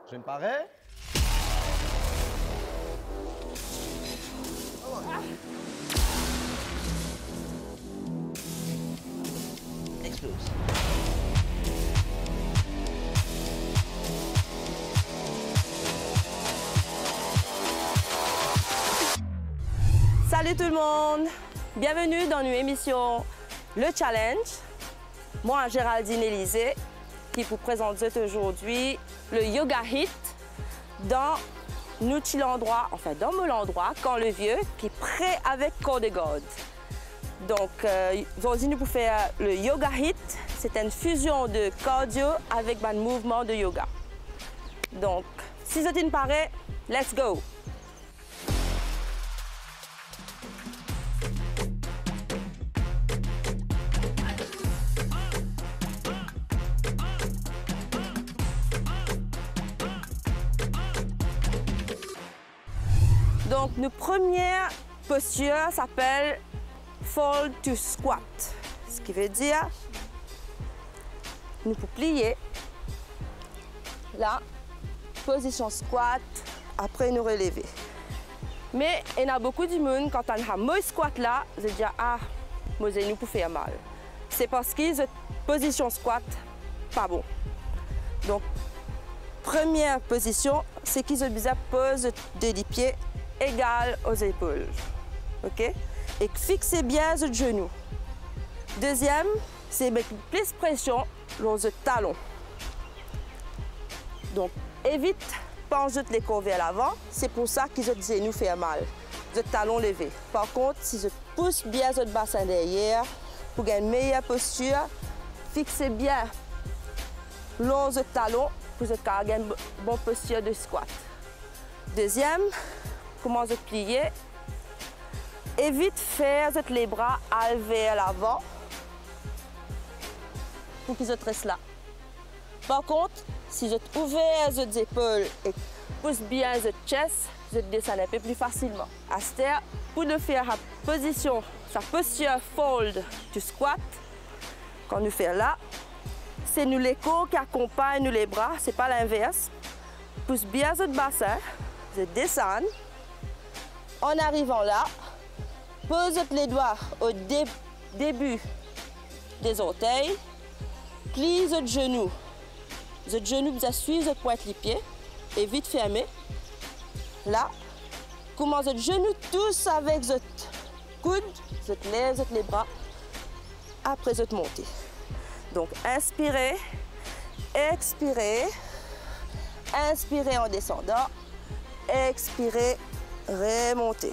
Je me parais. Explose. Salut tout le monde! Bienvenue dans une émission Le Challenge. Moi, Géraldine Élisée, qui vous présente aujourd'hui le Yoga Hit dans notre endroit, enfin dans mon endroit, Camp-le-Vieux, qui est prêt avec Corps de Garde. Donc, aujourd'hui, nous pouvons faire le Yoga Hit. C'est une fusion de cardio avec un mouvement de yoga. Donc, si ça te paraît, let's go! Donc, notre première posture s'appelle Fold to Squat. Ce qui veut dire, nous pouvons plier. Là, position squat, après nous relever. Mais il y a beaucoup de monde, quand on a un squat là, ils disent ah, moi, nous pouvons faire mal. C'est parce que cette position squat, pas bon. Donc, première position, c'est qu'ils ont besoin de poser des pieds égal aux épaules, ok? Et fixez bien le genou. Deuxième, c'est mettre plus de pression dans le talon. Donc, évite de pencher les corps vers l'avant, c'est pour ça qu'ils ont dit nous faire mal. Le talon levé. Par contre, si je pousse bien le bassin derrière, pour gagner une meilleure posture, fixez bien le talon pour gagner une bonne posture de squat. Deuxième, commence à plier. Évite de faire les bras vers l'avant pour qu'ils restent là. Par contre, si vous ouvrez les épaules et pousse bien le chest, vous descendez un peu plus facilement. À cette heure, pour faire la position, sa posture fold du squat, quand nous faisons là, c'est nous les côtes qui accompagnent les bras, ce n'est pas l'inverse. Pousse bien le bassin, vous descendez. En arrivant là, pose les doigts au début des orteils, plie le genou. Le genou, vous suivez le pointe les pieds et vite fermé. Là, commence le genou tous avec le coude, vous lèvez les bras, après vous montez. Donc, inspirez, expirez, inspirez en descendant, expirez, remontez.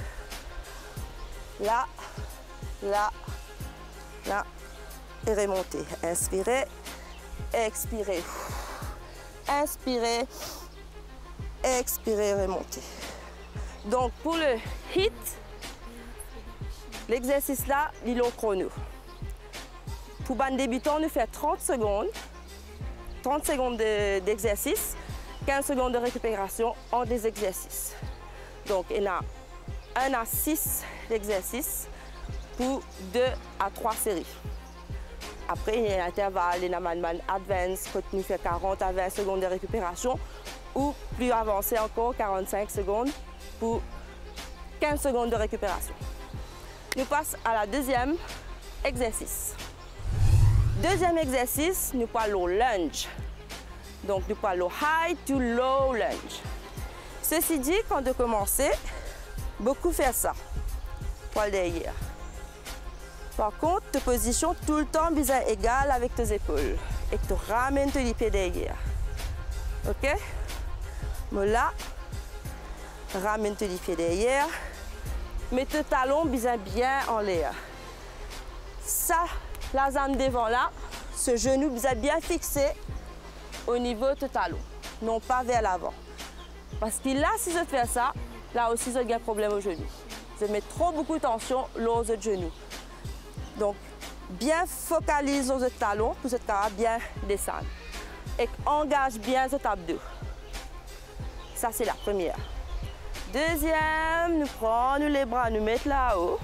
Là, là, là, et remontez. Inspirez, expirez. Inspirez, expirez, remontez. Donc, pour le hit, l'exercice là, il est au chrono. Pour un débutant, on fait 30 secondes. 30 secondes d'exercice, 15 secondes de récupération en des exercices. Donc, il y a 1 à 6 exercices pour 2 à 3 séries. Après, il y a un intervalle, il y a un advance, quand nous fait 40 à 20 secondes de récupération, ou plus avancé encore, 45 secondes pour 15 secondes de récupération. Nous passons à la deuxième exercice. Deuxième exercice, nous parlons lunge. Donc, nous parlons high to low lunge. Ceci dit, quand vous commencez, beaucoup font ça, poil derrière. Par contre, tu positionnes tout le temps bien égal avec tes épaules et tu ramènes tes pieds derrière. Ok? Mais là, ramène tes pieds derrière, mets tes talons bien en l'air. Ça, la zone devant là, ce genou bien fixé au niveau de tes talons, non pas vers l'avant. Parce que là, si je fais ça, là aussi, j'ai un problème au genou. Je mets trop beaucoup de tension lors du genou. Donc, bien focalise sur le talon pour que tu bien descendre. Et engage bien cet abdos. Ça, c'est la première. Deuxième, nous prenons les bras, nous mettons là-haut.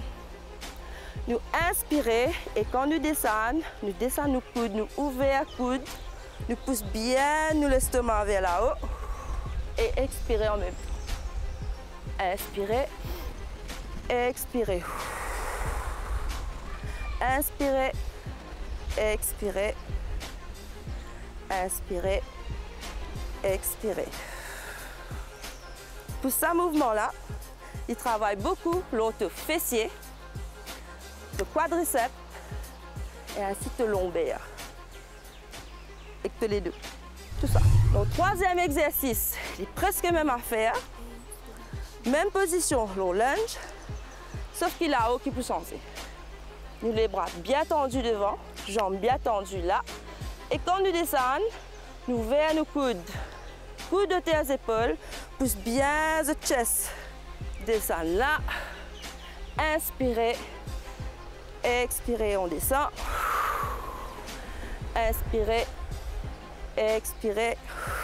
Nous inspirons et quand nous descendons nos coudes, nous ouvrons coudes Nous pousse bien nous l'estomac vers là-haut. Et expirez en même temps. Inspirez. Expirez. Inspirez. Expirez. Inspirez. Expirez. Pour ce mouvement-là, il travaille beaucoup l'autre fessier, le quadriceps et ainsi que le lombaire. Et que les deux. Tout ça. Donc, troisième exercice, il est presque même à faire. Même position, le lunge, sauf qu'il a haut qui peut changer. Nous les bras bien tendus devant, jambes bien tendues là. Et quand nous descendons, nous vers nos coudes. Coudes de tes épaules, pousse bien le chest. Descend là. Inspirez. Expirez, on descend. Inspirez. Expirez.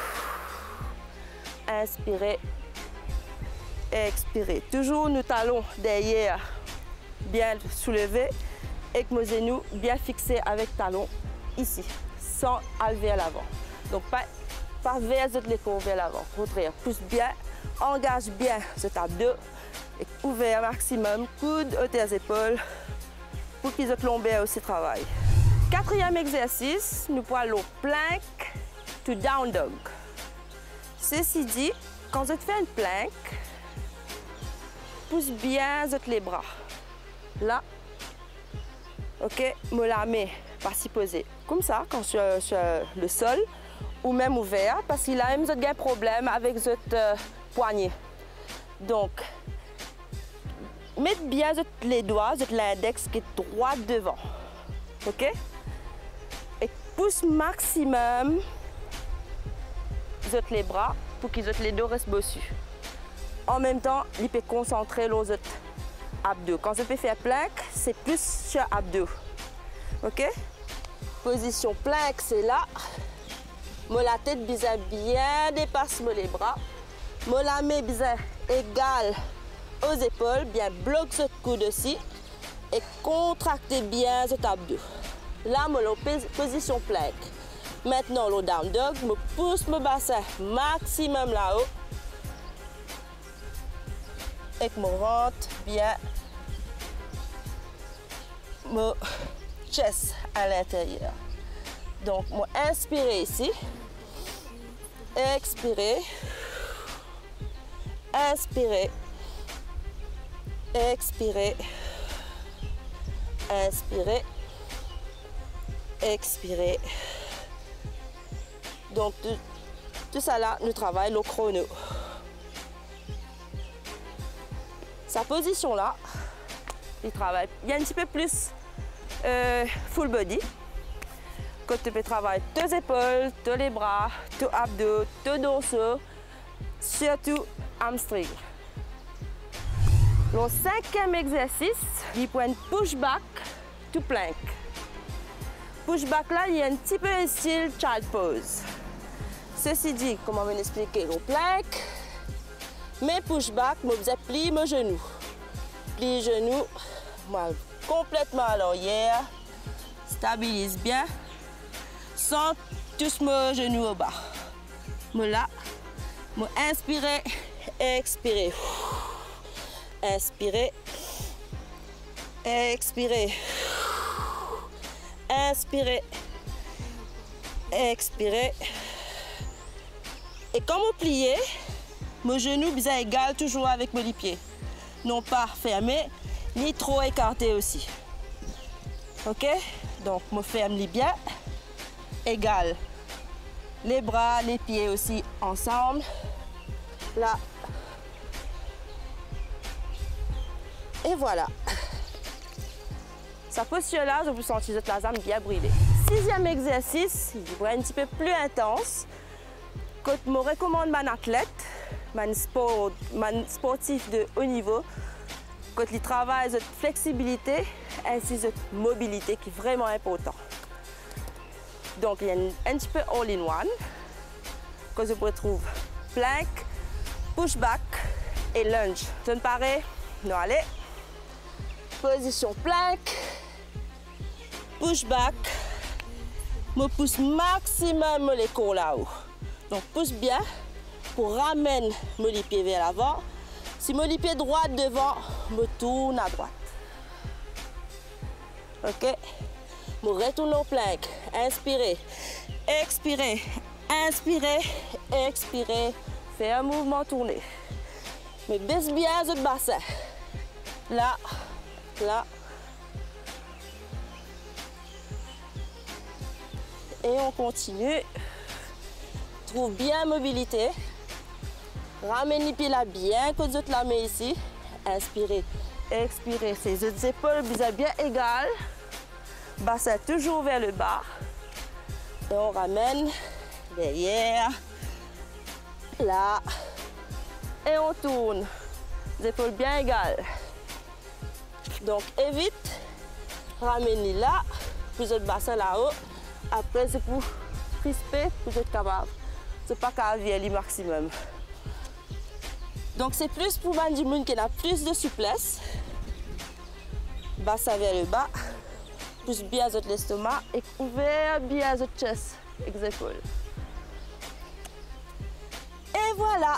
Inspirez. Expirez. Toujours nos talons derrière bien soulevés et que nos genoux bien fixés avec talons ici, sans aller vers l'avant. Donc pas vers les côtes vers l'avant. Contraire, pousse bien, engage bien cet abdos et ouvert maximum, coude aux tes épaules pour qu'ils aient lombaire aussi travaillent. Quatrième exercice, nous pouvons aller plank to down dog. Ceci dit, quand je fais une plank, pousse bien les bras. Là, ok, me la mets pas si posée. Comme ça, quand je suis sur le sol, ou même ouvert, parce qu'il a même un problème avec votre poignet. Donc, mettez bien les doigts, l'index qui est droit devant. Ok? Et pousse maximum les bras pour qu'ils les dos restent bossus. En même temps, il peut concentrer les abdos. Quand je peux faire plank, c'est plus sur abdos. Ok? Position plank, c'est là. Moi, la tête bien dépasse les bras. Moi, la main bien égale aux épaules, bien bloque ce coude aussi. Et contractez bien cet abdos. Là, moi, la position plank. Maintenant, le down dog, je pousse mon bassin maximum là-haut. Et que je rentre bien mon chest à l'intérieur. Donc, moi, inspirez ici. Expirez. Inspirez. Expirez. Inspirez. Expirez. Donc, tout ça là, nous travaillons le chrono. Sa position là, il travaille. Il y a un petit peu plus full body. Quand tu peux travailler tes épaules, tes les bras, tes abdos, tes dorsaux, surtout hamstring. Le cinquième exercice, il prend un push-back to plank. Push-back là, il y a un petit peu un style child pose. Ceci dit, comment on va expliquer le plank, mais push-back, je vais plier mes genoux. Plie les genoux, moi, complètement à l'arrière, stabilise bien, sans tous mes genoux au bas. Moi là, moi inspirez, expirez. Inspirez, expirez. Inspirez, expirez. Et quand vous pliez, mes genoux bien égal toujours avec mes pieds. Non pas fermés, ni trop écartés aussi. Ok? Donc, je ferme les bien. Égal. Les bras, les pieds aussi ensemble. Là. Et voilà. Sa posture-là, je vous sentis la jambe bien brûlée. Sixième exercice, il est un petit peu plus intense. Quand je me recommande mon athlète, mon sportif de haut niveau, quand il travaille cette flexibilité ainsi que cette mobilité qui est vraiment important. Donc il y a un petit peu all-in-one que je retrouve plank, push-back et lunge. Ça me paraît? Non, allez. Position plank, push-back Je pousse maximum les côtes là-haut. Donc pousse bien pour ramener mes pieds vers l'avant. Si mes pieds droit devant, je tourne à droite. Ok? Je retourne au plank. Inspirez, expirez, inspirez, expirez. Fais un mouvement tourné. Mais baisse bien votre bassin. Là, là. Et on continue. Trouve bien mobilité. Ramène les pieds là bien que vous la main ici. Inspirez, expirez. Ces épaules bien égales. Bassin toujours vers le bas. Et on ramène derrière. Là. Et on tourne. Les épaules bien égales. Donc évite. Ramène là. Puis votre bassin là-haut. Après c'est pour crisper, pour être capable. C'est pas qu'à le maximum. Donc c'est plus pour les gens qui ont plus de souplesse. Bassin vers le bas. Pousse bien votre l'estomac et ouvert bien votre chest avec les épaules. Et voilà.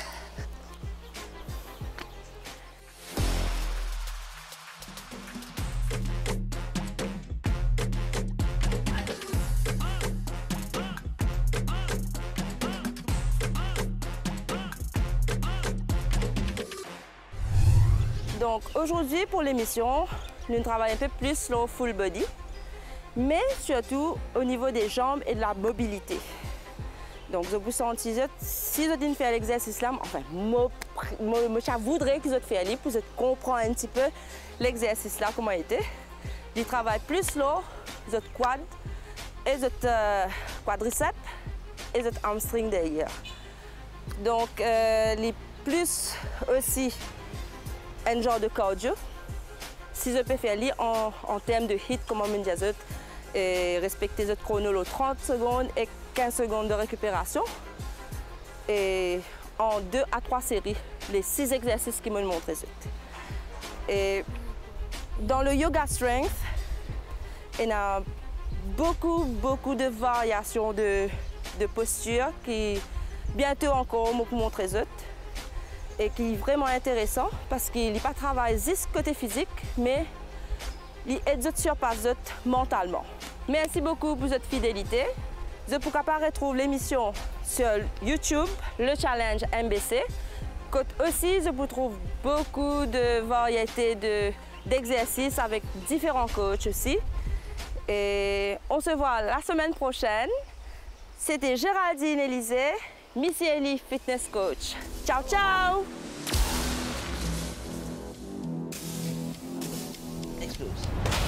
Donc aujourd'hui pour l'émission, nous travaillons un peu plus sur le full body, mais surtout au niveau des jambes et de la mobilité. Donc je vous sens si vous faites l'exercice là, enfin, je voudrais que vous fassiez pour comprendre un petit peu l'exercice là, comment il était. Il travaille plus là, votre quad et votre quadriceps et votre hamstring derrière. Donc les plus aussi un genre de cardio. Si je peux faire en termes de hit, comme on dit, et respecter votre chrono 30 secondes et 15 secondes de récupération. Et en 2 à 3 séries, les 6 exercices qui me montrent. Et dans le yoga strength, il y a beaucoup de variations de posture qui bientôt encore me montrer et qui est vraiment intéressant parce qu'il n'est pas travaillé juste côté physique, mais il aide à surpasser mentalement. Merci beaucoup pour votre fidélité. Je peux retrouver l'émission sur YouTube, le Challenge MBC. Aussi, je peux trouver beaucoup de variétés d'exercices avec différents coachs aussi. Et on se voit la semaine prochaine. C'était Géraldine Élisée, Missy Ellie Fitness Coach. Ciao, ciao! Explose.